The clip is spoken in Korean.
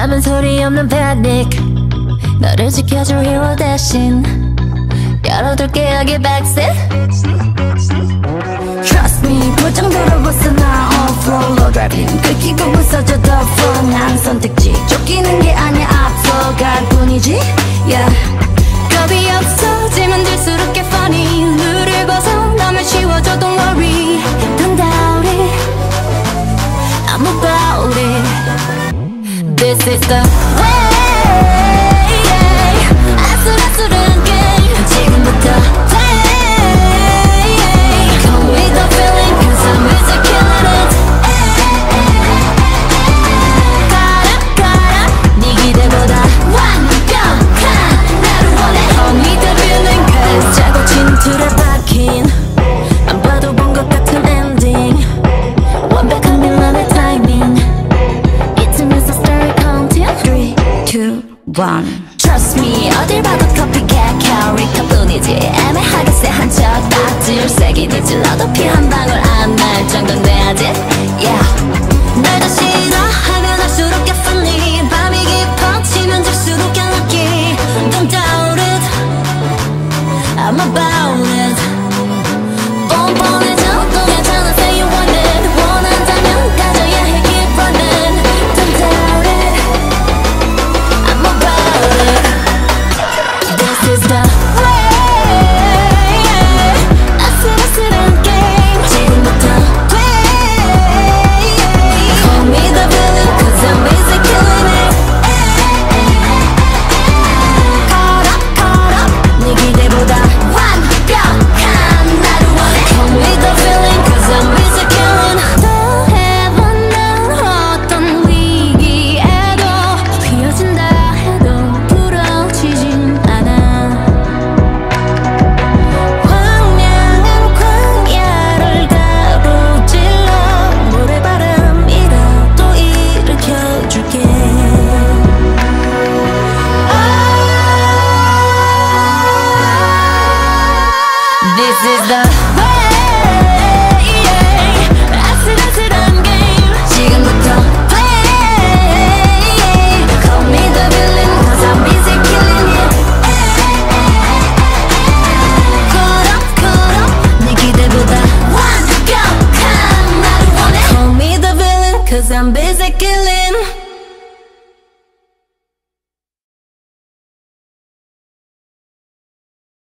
남은 소리 없는 패닉 너를 지켜줄 hero 대신 열어둘게 여기 backseat Trust me 볼 정도로 웃어 나 on floor low driving 긁히고 웃어줘 더 fun 난 선택지 쫓기는 게 아니야 앞서갈 뿐이지 yeah 겁이 없어지면 들수록 get funny 룰을 벗어나면 쉬워져 don't worry Don't doubt it I'm about it This is the way 아슬아슬한 게임 지금부터 play Come with the feeling cause I'm music killing it 가라 네 기대보다 완벽한 나를 원해 Come with the feeling cause 짜고 친 틀에 박힌 안 봐도 본 것 같은 엔딩 완벽한 밀란의 타이밍 이쯤에서 start counting 3, 2, 1 Trust me 어딜 봐도 copycat 캐릭터 뿐이지 애매하게 쎄한 척 딱지를 세게 뒤질러도 피 한 방울 안 날 정도는 돼야지 Yeah 널 다시